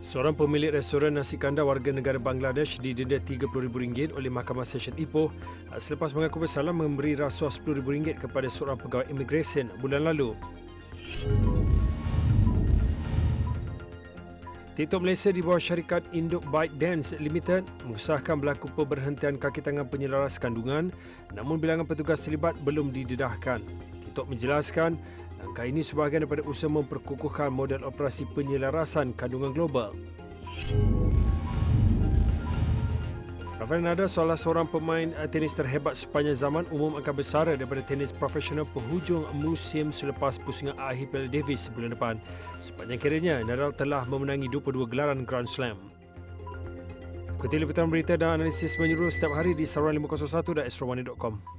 Seorang pemilik restoran nasi kandar warga negara Bangladesh didenda RM30,000 oleh Mahkamah Session Ipoh selepas mengaku bersalah memberi rasuah RM10,000 kepada seorang pegawai imigresen bulan lalu. TikTok Malaysia di bawah syarikat induk ByteDance Limited mengusahakan berlaku pemberhentian kaki tangan penyelaras kandungan, namun bilangan petugas terlibat belum didedahkan. TikTok menjelaskan langkah ini sebahagian daripada usaha memperkukuhkan model operasi penyelarasan kandungan global. Rafael Nadal, salah seorang pemain tenis terhebat sepanjang zaman, umum akan bersara daripada tenis profesional penghujung musim selepas pusingan akhir Piala Davis bulan depan. Sepanjang kerjanya, Nadal telah memenangi 22 gelaran Grand Slam. Ikuti liputan berita dan analisis menyeluruh setiap hari di Saluran 501 dan astro1.com.